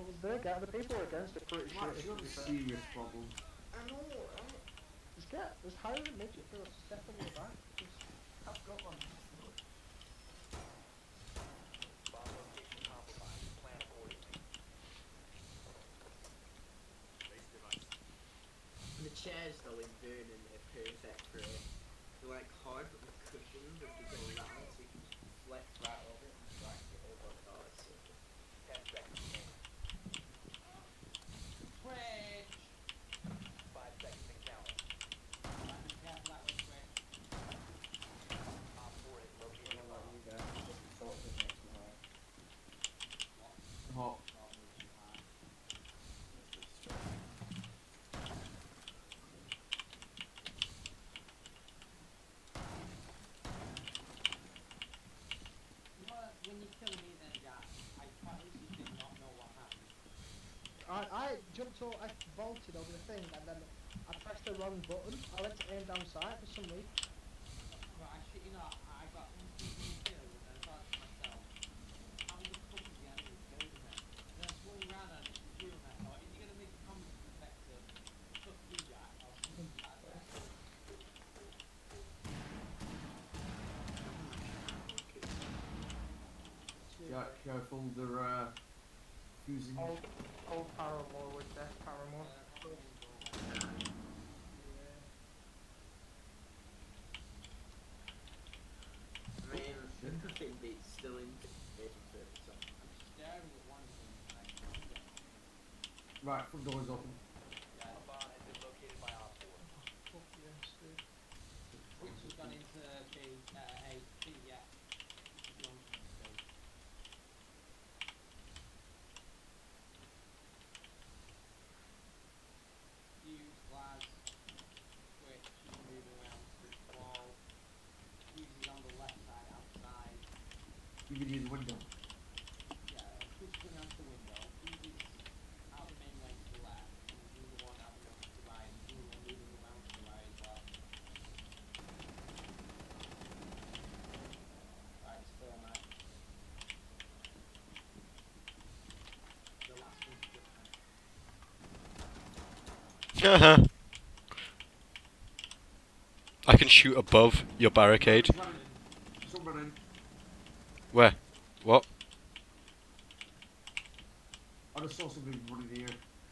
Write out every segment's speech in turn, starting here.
The people against are pretty shit. Right, you have a serious problem. I know, right? Just hire a midget for us to step on your back. Just have got one. The chairs though in Vernon are perfect for it. They're like hard but the cushions as they go round so you can just flex right over it and drag it over. Oh, it's so good. 10 seconds remaining. Twitch! 5 seconds and counting. Yeah, that was quick. Op 4 is located in bomb. Hot. When you kill me then, Jack, I quite literally did not know what happened. I jumped over, I vaulted over the thing, and then I pressed the wrong button. I went to aim down sight for some reason. But I shit you not, I got instantly killed and I thought to myself, how the fuck is the enemy killing me? Then I swung around and I threw him and I thought, is he going to make a comment to the effect of, fuck you Jack, or something like that? Yeah, careful, they're fusing. Old Paramore with Death Paramore. I mean, nothing beats still in Agent 30, so I'm staring at one of them and I can't get it. Right, front door's open. Yeah. A bomb has been located by Op 4. Fuck yes, dude. Which has gone into A, B, yeah. Fuse, glass, switch, moving around switch wall. Fuse is on the left side outside. You can use the window. Yeah, switch is going out the window. Fuse is out the main way to the left. And the other one out the main way to the right. And the other one moving around to the right as well. Right, still on that. The last one's different. I can shoot above your barricade. Someone in. Where? What? I just saw somebody running here.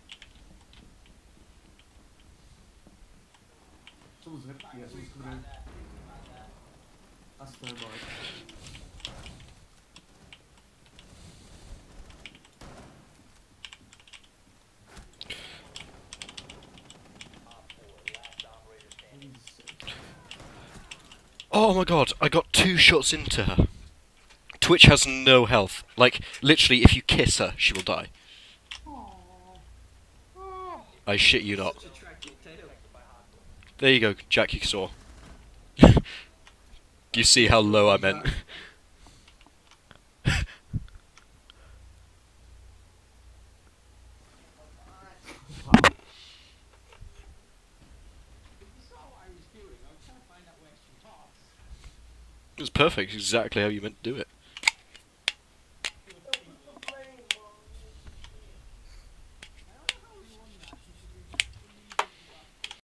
Someone's hit. Yeah, someone's coming in. That's their right. Oh my god, I got 2 shots into her. Twitch has no health. Like, literally, if you kiss her, she will die. I shit you not. There you go, Jack, you saw. You see how low I meant. It was perfect, exactly how you meant to do it.